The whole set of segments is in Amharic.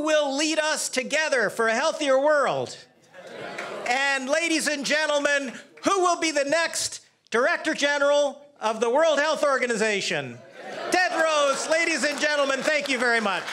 will lead us together for a healthier world? And ladies and gentlemen, who will be the next Director General of the World Health Organization? Tedros, ladies and gentlemen, thank you very much.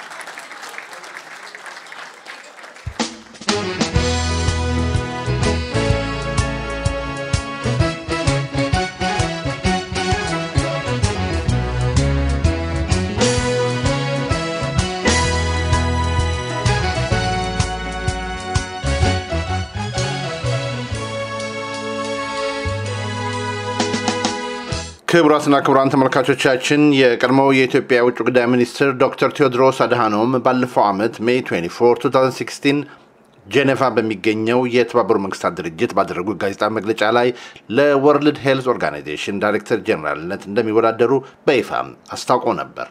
ክቡራትና ክቡራን ተመልካቾቻችን የቀድሞው የኢትዮጵያ ውጭ ጉዳይ ሚኒስትር ዶክተር ቴዎድሮስ አድሃኖም ባለፈው ዓመት ሜይ 24 2016 ጄኔቫ በሚገኘው የተባበሩት መንግስታት ድርጅት ባደረጉት ጋዜጣዊ መግለጫ ላይ ለወርልድ ሄልዝ ኦርጋናይዜሽን ዳይሬክተር ጀነራልነት እንደሚወዳደሩ በይፋ አስታውቀው ነበር።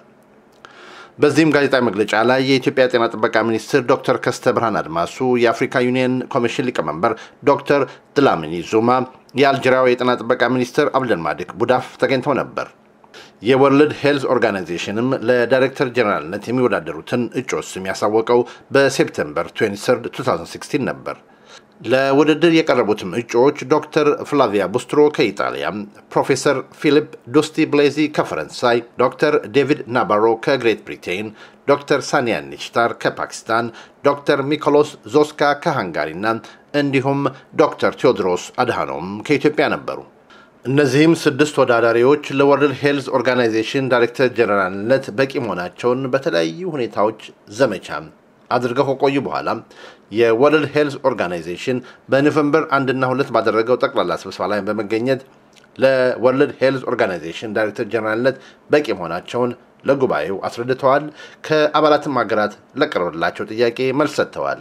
በዚህም ጋዜጣዊ መግለጫ ላይ የኢትዮጵያ ጤና ጥበቃ ሚኒስትር ዶክተር ከስተ ብርሃን አድማሱ፣ የአፍሪካ ዩኒየን ኮሚሽን ሊቀመንበር ዶክተር ድላሚኒ ዙማ፣ የአልጄሪያው የጤና ጥበቃ ሚኒስትር አብደልማሊክ ቡዳፍ ተገኝተው ነበር። የወርልድ ሄልዝ ኦርጋናይዜሽንም ለዳይሬክተር ጀነራልነት የሚወዳደሩትን እጩዎች ስም ያሳወቀው በሴፕቴምበር 23 2016 ነበር። ለውድድር የቀረቡትም እጩዎች ዶክተር ፍላቪያ ቡስትሮ ከኢጣሊያ፣ ፕሮፌሰር ፊሊፕ ዶስቲ ብሌዚ ከፈረንሳይ፣ ዶክተር ዴቪድ ናባሮ ከግሬት ብሪቴን፣ ዶክተር ሳኒያ ኒሽታር ከፓኪስታን፣ ዶክተር ሚኮሎስ ዞስካ ከሃንጋሪና እንዲሁም ዶክተር ቴዎድሮስ አድሃኖም ከኢትዮጵያ ነበሩ። እነዚህም 6 ተወዳዳሪዎች ለወርልድ ሄልዝ ኦርጋናይዜሽን ዳይሬክተር ጀነራልነት በቂ መሆናቸውን በተለያዩ ሁኔታዎች ዘመቻ አድርገው ከቆዩ በኋላ የወርልድ ሄልዝ ኦርጋናይዜሽን በኖቬምበር 1 እና 2 ባደረገው ጠቅላላ ስብሰባ ላይ በመገኘት ለወርልድ ሄልዝ ኦርጋናይዜሽን ዳይሬክተር ጀነራልነት በቂ መሆናቸውን ለጉባኤው አስረድተዋል። ከአባላትም ሀገራት ለቀረበላቸው ጥያቄ መልስ ሰጥተዋል።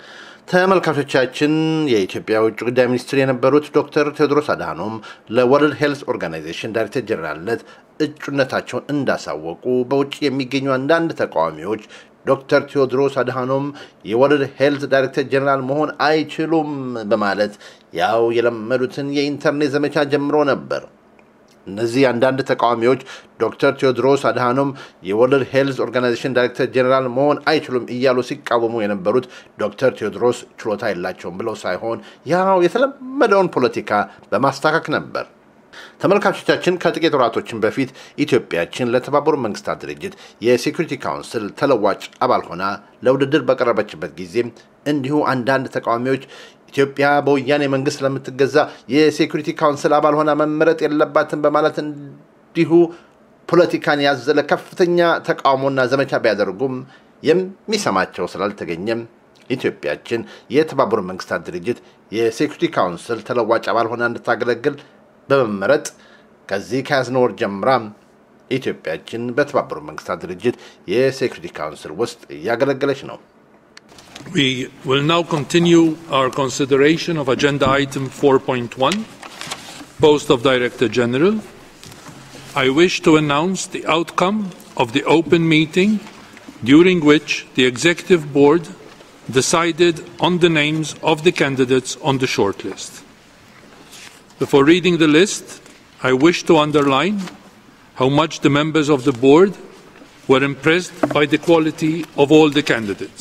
ተመልካቾቻችን የኢትዮጵያ ውጭ ጉዳይ ሚኒስትር የነበሩት ዶክተር ቴዎድሮስ አድሃኖም ለወርልድ ሄልዝ ኦርጋናይዜሽን ዳይሬክተር ጀነራልነት እጩነታቸውን እንዳሳወቁ በውጭ የሚገኙ አንዳንድ ተቃዋሚዎች ዶክተር ቴዎድሮስ አድሃኖም የወርልድ ሄልዝ ዳይሬክተር ጀነራል መሆን አይችሉም በማለት ያው የለመዱትን የኢንተርኔት ዘመቻ ጀምሮ ነበር። እነዚህ አንዳንድ ተቃዋሚዎች ዶክተር ቴዎድሮስ አድሃኖም የወርልድ ሄልዝ ኦርጋናይዜሽን ዳይሬክተር ጀነራል መሆን አይችሉም እያሉ ሲቃወሙ የነበሩት ዶክተር ቴዎድሮስ ችሎታ የላቸውም ብለው ሳይሆን ያው የተለመደውን ፖለቲካ በማስተካከል ነበር። ተመልካቾቻችን ከጥቂት ወራቶችን በፊት ኢትዮጵያችን ለተባበሩት መንግስታት ድርጅት የሴኩሪቲ ካውንስል ተለዋጭ አባል ሆና ለውድድር በቀረበችበት ጊዜ እንዲሁ አንዳንድ ተቃዋሚዎች ኢትዮጵያ በወያኔ መንግስት ለምትገዛ የሴኩሪቲ ካውንስል አባል ሆና መመረጥ የለባትም በማለት እንዲሁ ፖለቲካን ያዘለ ከፍተኛ ተቃውሞና ዘመቻ ቢያደርጉም የሚሰማቸው ስላልተገኘም ኢትዮጵያችን የተባበሩት መንግስታት ድርጅት የሴኩሪቲ ካውንስል ተለዋጭ አባል ሆና እንድታገለግል በመመረጥ ከዚህ ከያዝነው ወር ጀምራ ኢትዮጵያችን በተባበሩት መንግስታት ድርጅት የሴኩሪቲ ካውንስል ውስጥ ያገለገለች ነው። We will now continue our consideration of agenda item 4.1, post of Director General. I wish to announce the outcome of the open meeting during which the Executive Board decided on the names of the candidates on the shortlist. Before reading the list, I wish to underline how much the members of the board were impressed by the quality of all the candidates.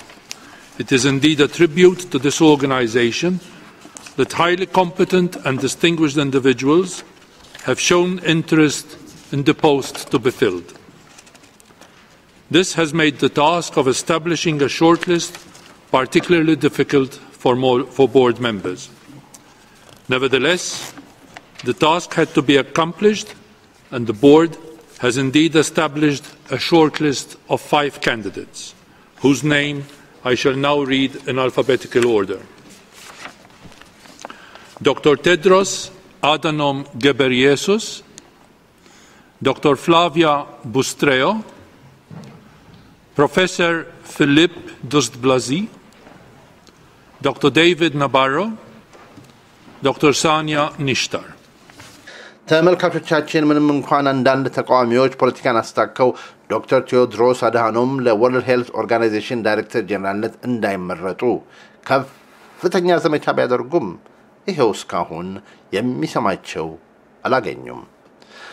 It is indeed a tribute to this organization that highly competent and distinguished individuals have shown interest in the post to be filled. This has made the task of establishing a shortlist particularly difficult for board members. Nevertheless, the task had to be accomplished, and the board has indeed established a shortlist of 5 candidates, whose name I shall now read in alphabetical order. Dr. Tedros Adhanom Ghebreyesus, Dr. Flavia Bustreo, Professor Philippe Douste-Blazy, Dr. David Nabarro, Dr. Sania Nishtar. ተመልካቾቻችን ምንም እንኳን አንዳንድ ተቃዋሚዎች ፖለቲካን አስታከው ዶክተር ቴዎድሮስ አድሃኖም ለወርልድ ሄልዝ ኦርጋናይዜሽን ዳይሬክተር ጀነራልነት እንዳይመረጡ ከፍተኛ ዘመቻ ቢያደርጉም ይሄው እስካሁን የሚሰማቸው አላገኙም።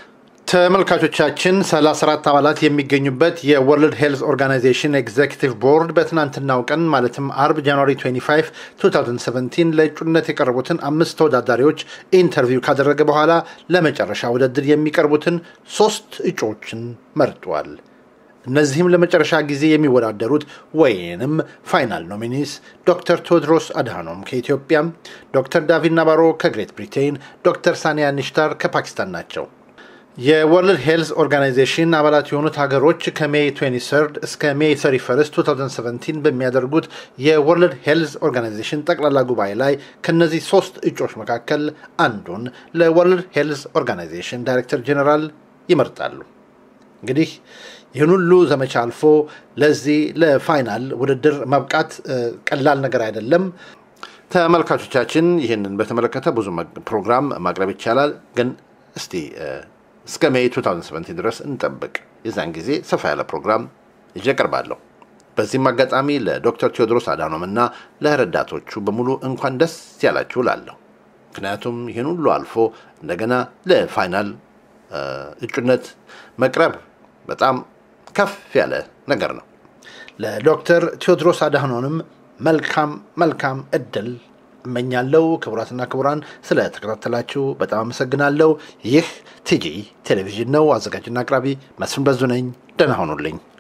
ተመልካቾቻችን 34 አባላት የሚገኙበት የወርልድ ሄልዝ ኦርጋናይዜሽን ኤግዜኪቲቭ ቦርድ በትናንትናው ቀን ማለትም አርብ ጃንዋሪ 25 2017 ለእጩነት የቀረቡትን 5 ተወዳዳሪዎች ኢንተርቪው ካደረገ በኋላ ለመጨረሻ ውድድር የሚቀርቡትን 3 እጩዎችን መርጧል። እነዚህም ለመጨረሻ ጊዜ የሚወዳደሩት ወይንም ፋይናል ኖሚኒስ ዶክተር ቴዎድሮስ አድሃኖም ከኢትዮጵያ፣ ዶክተር ዳቪድ ናባሮ ከግሬት ብሪቴን፣ ዶክተር ሳኒያ ኒሽታር ከፓኪስታን ናቸው። የወርልድ ሄልዝ ኦርጋናይዜሽን አባላት የሆኑት ሀገሮች ከሜይ 23 እስከ ሜይ 31 2017 በሚያደርጉት የወርልድ ሄልዝ ኦርጋናይዜሽን ጠቅላላ ጉባኤ ላይ ከነዚህ 3 እጩዎች መካከል አንዱን ለወርልድ ሄልዝ ኦርጋናይዜሽን ዳይሬክተር ጀነራል ይመርጣሉ። እንግዲህ ይህን ሁሉ ዘመቻ አልፎ ለዚህ ለፋይናል ውድድር መብቃት ቀላል ነገር አይደለም። ተመልካቾቻችን ይህንን በተመለከተ ብዙ ፕሮግራም ማቅረብ ይቻላል፣ ግን እስቲ እስከ ሜይ 2017 ድረስ እንጠብቅ። የዛን ጊዜ ሰፋ ያለ ፕሮግራም ይዤ ቀርባለሁ። በዚህም አጋጣሚ ለዶክተር ቴዎድሮስ አድሃኖም እና ለረዳቶቹ በሙሉ እንኳን ደስ ያላችሁ እላለሁ። ምክንያቱም ይህን ሁሉ አልፎ እንደገና ለፋይናል እጩነት መቅረብ በጣም ከፍ ያለ ነገር ነው። ለዶክተር ቴዎድሮስ አድሃኖምም መልካም እድል እመኛለሁ። ክቡራትና ክቡራን ስለተከታተላችሁ በጣም አመሰግናለሁ። ይህ ቲጂ ቴሌቪዥን ነው። አዘጋጅና አቅራቢ መስፍን በዙ ነኝ። ደህና ሁኑልኝ።